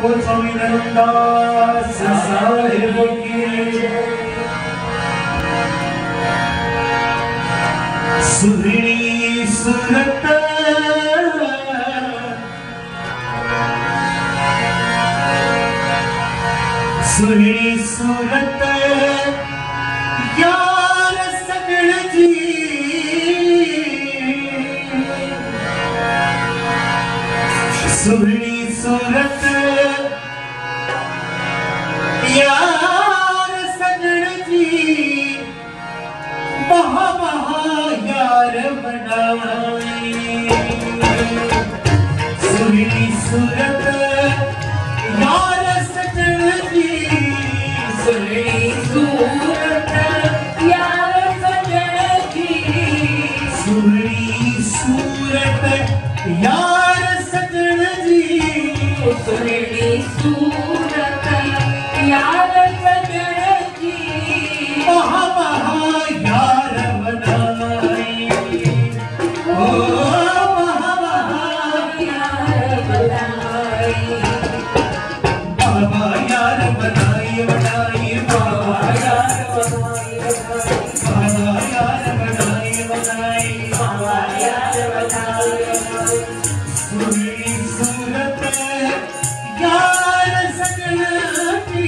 बोल स्वामी धर्मदास साहिब की। सुधरी सूरत सुधरी सूरत यार सगड़ जी। सुधरी सूरत यार सगड़ जी। बहा बहा यार बनाई। सुधरी सूरत यार सगड़ जी। सुधरी सूरत यार सगड़ जी। सुधरी सूरत यार सगड़ जी। सुधरी सूरत यार सगड़ जी। बहा बहा यार बनाई। ओ बहा बहा यार बनाई। बाबा यार बनाई बनाई। बाबा यार बनाई बनाई। बाबा यार बनाई बनाई। बाबा यार बनाई बनाई। सुधरी सूरत यार सगड़ जी।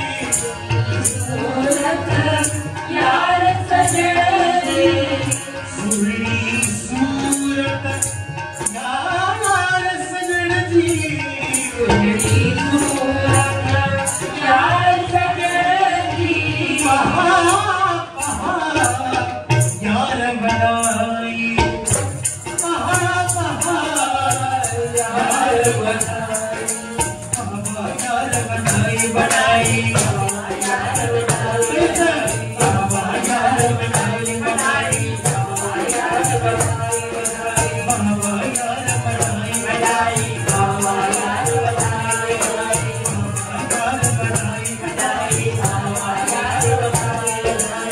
सूरत यार सगड़ जी। सुधरी सूरत यार सगड़ जी। सुधरी सूरत यार सगड़ जी। बहा बहा यार बनाई। बहा बहा यार बनाई। बाबा यार बनाई बनाई। बाबा यार बनाई बनाई। बाबा यार बनाई बनाई। बाबा यार बनाई बनाई। बाबा यार बनाई बनाई। बाबा यार बनाई बनाई। बाबा यार बनाई बनाई। बाबा यार बनाई बनाई।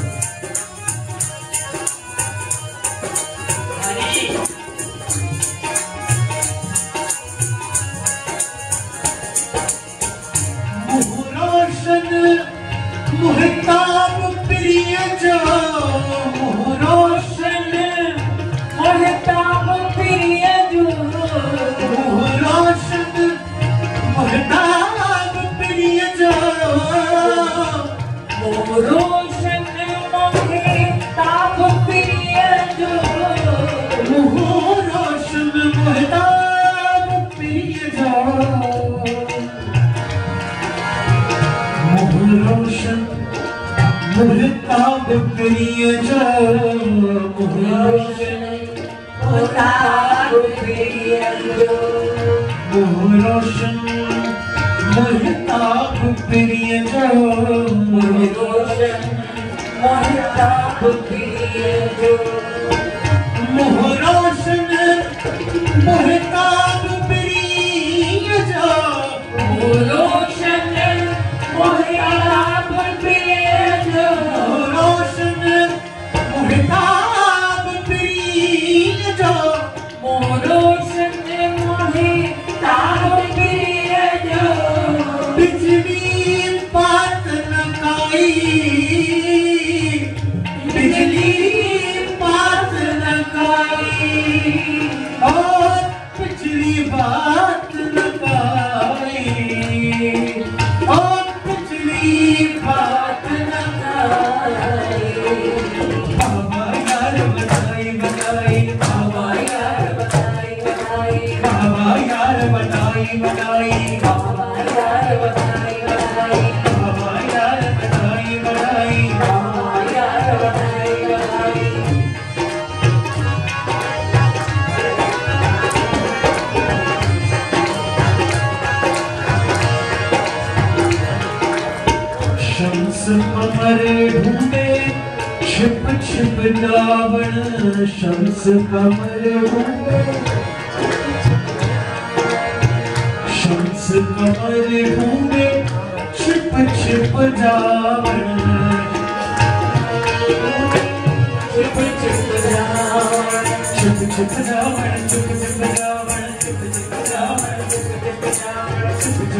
मुह रोशन मुहताब प्रिय जो। मुह रोशन मुहताब प्रिय जो। मुह रोशन मुहताब प्रिय जो। मुह रोशन मुहताब प्रिय जो। मुह रोशन मुहताब प्रिय जो। मुह रोशन मुहताब प्रिय जो। मुह रोशन मुहताब प्रिय जो। मुह रोशन मुहताब प्रिय जो। मुह रोशन मुहताब प्रिय जो। मुह रोशन मुहताब प्रिय जो। मुह रोशन मुहताब प्रिय जो। मुह रोशन मुहताब प्रिय जो। मुह रोशन मुहताब प्रिय जो। बिजली बात न काई। बिजली बात न काई। ओ बिजली बात न काई। ओ बिजली बात न काई। बाबा यार बनाई बनाई। बाबा यार बनाई बनाई। बाबा यार बनाई बनाई। बाबा यार बनाई बनाई। बाबा यार बनाई बनाई। बाबा यार बनाई बनाई। शम्स कमर ढूंढे छिप छिप रावण। शम्स कमर ढूंढे। शम्स कमर ढूंढे छिप छिप रावण। छिप छिप रावण। छिप छिप रावण। छिप छिप रावण। छिप छिप रावण। छिप छिप रावण। छिप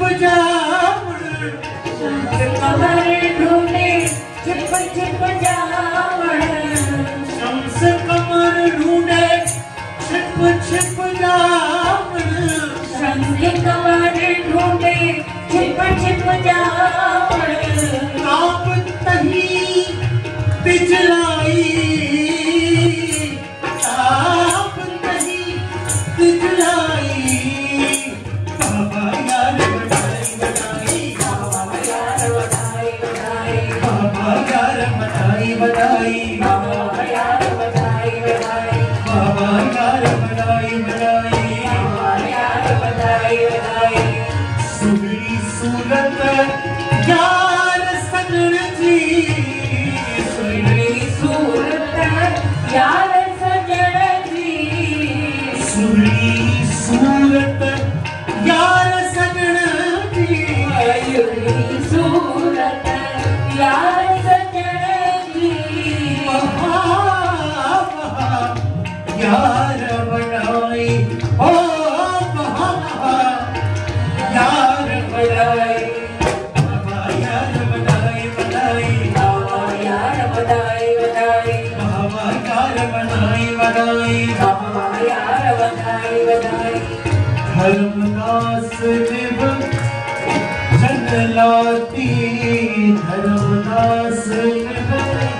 जावण शंख कमर ढूंढे छिप छिप जावण शम्स कमर ढूंढे छिप छिप जावण शंख कमर ढूंढे छिप छिप जावण काप तही पिछलाई काप तही पिछलाई बाबा यार बधाई बधाई बाबा यार बधाई बधाई बाबा यार बधाई बधाई बाबा यार बधाई बधाई बाबा यार बधाई बधाई बाबा यार बधाई बधाई सुगड़ी सूरत यार सजन जी सुगड़ी सूरत यार सजन जी सुगड़ी सूरत यार सजन जी सुगड़ी सूरत यार सजन जी यार बनाई ओ यार बनाई बाबा यार बनाई बनाई बाबा यार बधाई बधाई बाबा यार बनाई बनाई बाबा यार बधाई बधाई धर्मदास निभ जन लाती धर्मदास निभ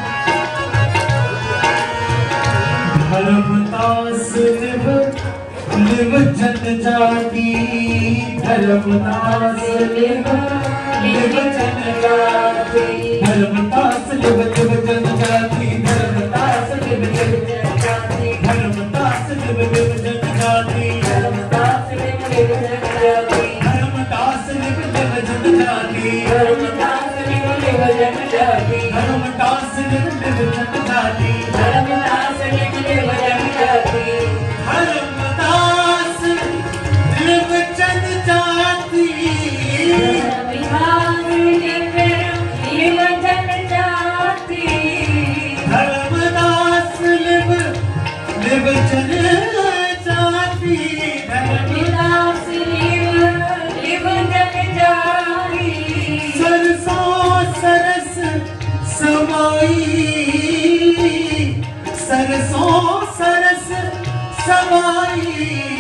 धर्मदास निभ निभ जन जाती धर्मदास निभ निभ जन जाती धर्मदास निभ निभ जन जाती धर्मदास निभ निभ जन जाती धर्मदास निभ निभ जन जाती धर्मदास निभ निभ जन जाती धर्मदास निभ निभ जन जाती धर्मदास निभ निभ जन जाती धर्मदास निभ निभ जन जाती धर्मदास निभ निभ जन जाती धर्मदास निभ जन जाती धर्मदास निभ निभ जन जाती धर्मदास निभ निभ जन जाती धर्मदास निभ निभ जन जाती सरसों सरस समाई सरसों सरस समाई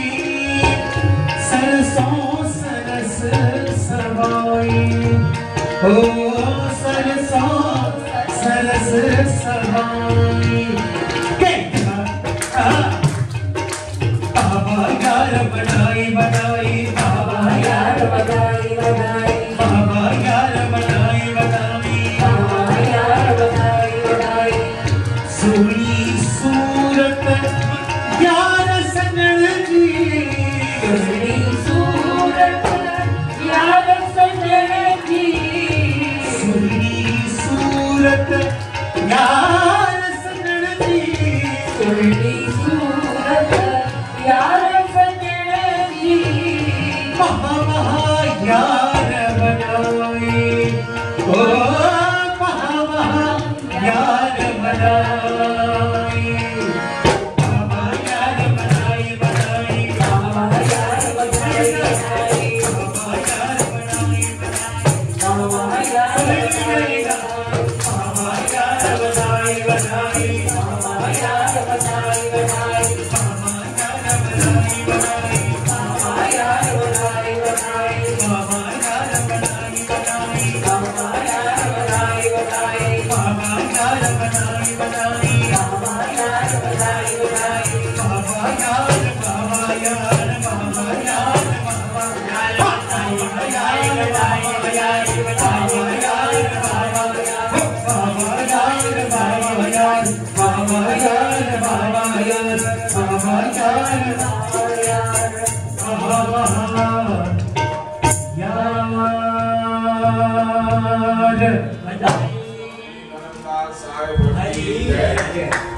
सरसों सरस समाई ओ सरसों सरस समाई बाबा यार बनाई बनाई बाबा यार बधाई बधाई बाबा यार बनाई बनाई बाबा यार बधाई बधाई सुगड़ी सूरत यार सजन जी सुगड़ी सूरत यार सजन जी सुगड़ी सूरत यार सजन जी सुगड़ी सूरत यार सजन जी महा महा यार बनाई ओ महा महा यार बनाई बाबा यार बनाई बनाई बाबा यार बधाई बधाई बाबा यार बनाई बनाई बाबा यार बधाई बाबा यार बनाई बनाई बाबा यार बधाई बधाई बाबा यार बनाई बनाई बाबा यार बधाई बधाई बाबा यार बनाई बनाई बाबा यार बधाई बधाई बाबा यार बनाई बनाई बाबा यार बधाई बधाई बाबा यार बाबा यार बाबा यार बाबा यार बाबा यार बाबा यार बाबा यार बाबा यार बाबा यार बाबा यार बाबा यार बाबा यार बाबा यार यार साहिब